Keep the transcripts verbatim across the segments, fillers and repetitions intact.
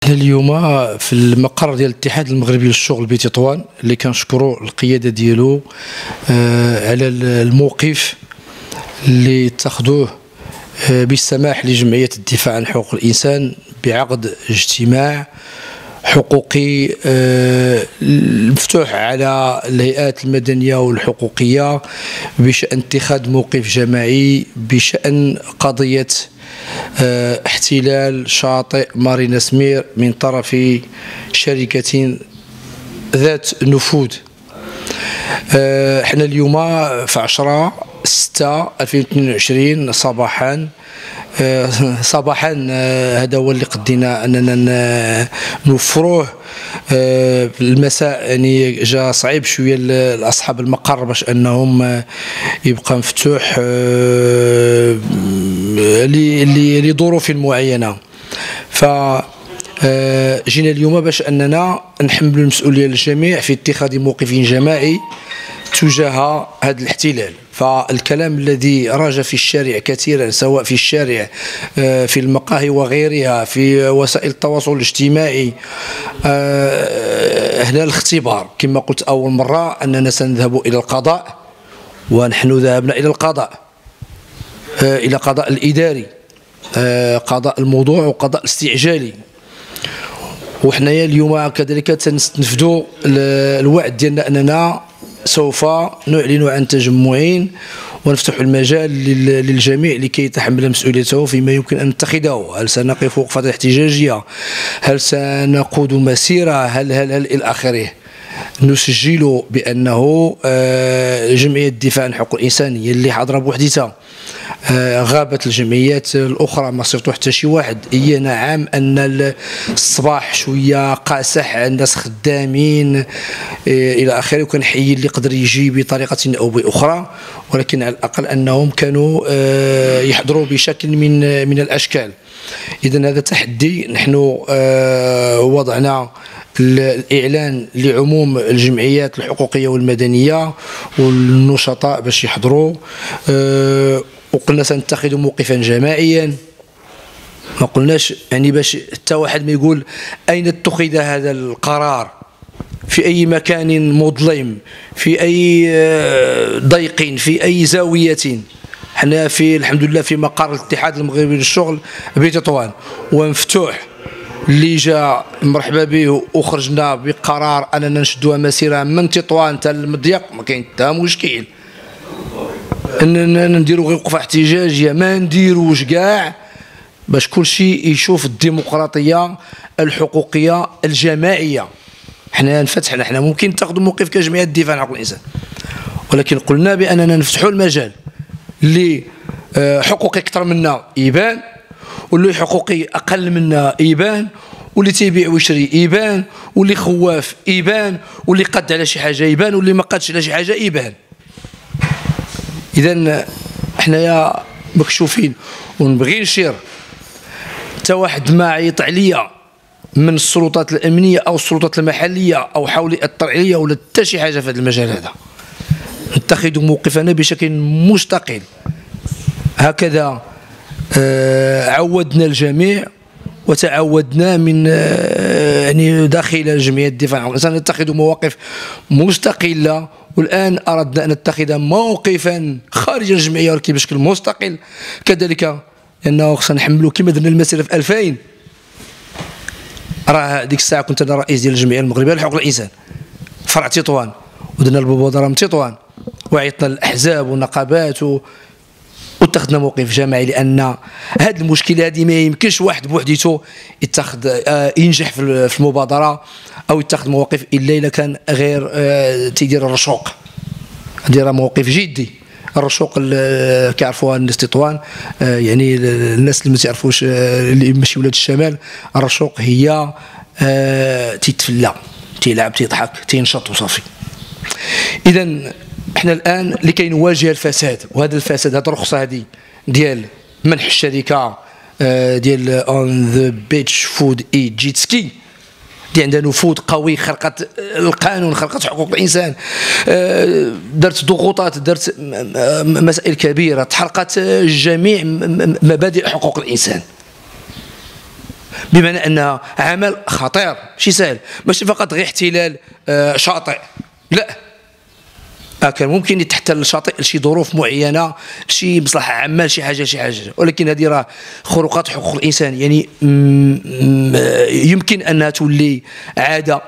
احنا اليوم في المقر ديال الاتحاد المغربي للشغل بتطوان اللي كنشكروا القياده ديالو آه على الموقف اللي اتخذوه آه بالسماح لجمعيه الدفاع عن حقوق الانسان بعقد اجتماع حقوقي آه مفتوح على الهيئات المدنيه والحقوقيه بشان اتخاذ موقف جماعي بشان قضيه اه احتلال شاطئ مارينا سمير من طرف شركة ذات نفوذ. اه احنا اليوم في عشرة ستة ألفين واثنين وعشرين صباحا اه صباحا اه هذا هو اللي قدينا اننا نوفروه. اه المساء يعني جا صعيب شويه لاصحاب المقر باش انهم يبقى مفتوح اه لظروف معينه، ف جينا اليوم باش اننا نحملوا المسؤوليه للجميع في اتخاذ موقف جماعي تجاه هذا الاحتلال. فالكلام الذي راج في الشارع كثيرا سواء في الشارع في المقاهي وغيرها في وسائل التواصل الاجتماعي هنا الاختبار كما قلت اول مره اننا سنذهب الى القضاء، ونحن ذهبنا الى القضاء الى قضاء الاداري قضاء الموضوع وقضاء الاستعجالي. وحنايا اليوم كذلك سنستنفذوا الوعد ديالنا اننا سوف نعلن عن تجمعين ونفتح المجال للجميع لكي يتحمل مسؤوليته فيما يمكن ان نتخذه. هل سنقف وقفه احتجاجيه؟ هل سنقود مسيره؟ هل هل هل الى اخره. نسجل بانه جمعيه الدفاع عن حقوق الانسان هي اللي حاضره بوحديتها، غابت الجمعيات الاخرى ما صيفطوا حتى شي واحد. هي نعم ان الصباح شويه قاسح، الناس خدامين الى اخره، وكنحيي اللي قدر يجي بطريقه او باخرى، ولكن على الاقل انهم كانوا يحضروا بشكل من من الاشكال. اذا هذا تحدي نحن وضعنا الإعلان لعموم الجمعيات الحقوقية والمدنية والنشطاء باش يحضروا، أه وقلنا سنتخذ موقفا جماعيا. ما قلناش يعني باش حتى واحد ما يقول أين اتخذ هذا القرار، في أي مكان مظلم، في أي ضيق، في أي زاوية. حنا في الحمد لله في مقر الاتحاد المغربي للشغل بتطوان ومفتوح، اللي جا مرحبا به، وخرجنا بقرار اننا نشدوها مسيره من تطوان حتى المضيق، ما كاين حتى مشكل. اننا نديروا غير وقفه احتجاجيه، ما نديروش كاع، باش كل شيء يشوف الديمقراطيه الحقوقيه الجماعيه. حنا انفتحنا، حنا ممكن تاخذوا موقف كجمعيه الدفاع عن حقوق الانسان، ولكن قلنا باننا نفتحوا المجال اللي حقوقي اكثر منا يبان، واللي حقوقي اقل منا يبان، واللي تيبيع ويشري يبان، واللي خواف يبان، واللي قد على شي حاجه يبان، واللي ما قادش على شي حاجه يبان. اذا حنايا مكشوفين، ونبغي نشير حتى واحد ما عيط عليا من السلطات الامنيه او السلطات المحليه او حاول ياثر عليا ولا حتى شي حاجه في هذا المجال هذا. نتخذ موقفنا بشكل مستقل. هكذا آه عودنا الجميع وتعودنا من آه يعني داخل جمعيه الدفاع عن الانسان نتخذ مواقف مستقله، والان اردنا ان نتخذ موقفا خارج الجمعيه ولكن بشكل مستقل كذلك، لانه خصنا نحملوا كما درنا المسيره في ألفين. راه ديك الساعه كنت انا رئيس ديال الجمعيه المغربيه لحقوق الانسان فرع تطوان، ودرنا المبادره من تطوان، وعيطنا للاحزاب والنقابات و واتخذنا موقف جماعي، لان هذه المشكله هذه ما يمكنش واحد بوحديته يتخذ آه ينجح في المبادره او يتخذ مواقف الا اذا كان غير آه تيدير الرشوق، دير موقف جدي. الرشوق كيعرفوها الناس تطوان، آه يعني الناس اللي ما تعرفوش آه اللي ماشي ولاد الشمال، الرشوق هي آه تيتفلى، تيلعب، تيضحك، تينشط وصافي. اذا احنا الان لكي نواجه الفساد، وهذا الفساد هذه الرخصه هذه ديال منح الشركه ديال اون ذا بيتش فود اي جيت سكي اللي عندها نفوذ قوي، خرقت القانون، خرقت حقوق الانسان، درت ضغوطات، درت مسائل كبيره، تحرقت جميع مبادئ حقوق الانسان. بمعنى انها عمل خطير ماشي سهل، ماشي فقط غير احتلال شاطئ، لا، كان ممكن يتحتل الشاطئ لشي ظروف معينه، شي مصلحه عامه، شي حاجه شي حاجه، ولكن هذه راه خروقات حقوق الانسان، يعني يمكن انها تولي عاده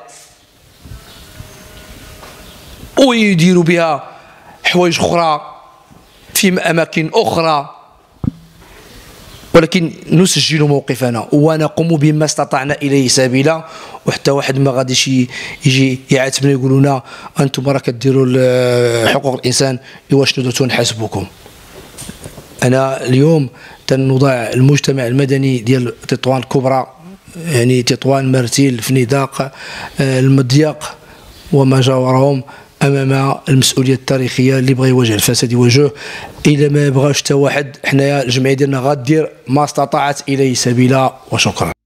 ويديروا بها حوايج اخرى في اماكن اخرى، ولكن نسجل موقفنا ونقوم بما استطعنا اليه سبيلا. وحتى واحد ما غاديش يجي يعاتبنا يقول لنا انتم راه كديروا حقوق الانسان، ايوا شنو درتوا نحاسبوكم. انا اليوم تنوضع المجتمع المدني ديال تطوان الكبرى، يعني تطوان، مرتيل، فنيداق، المضيق وما جاورهم، امام المسؤوليه التاريخيه. اللي بغى يواجه الفساد يواجهه، الا ما بغاش حتى واحد، حنايا الجمعيه ديالنا غادير ما استطاعت اليه سبيلا. وشكرا.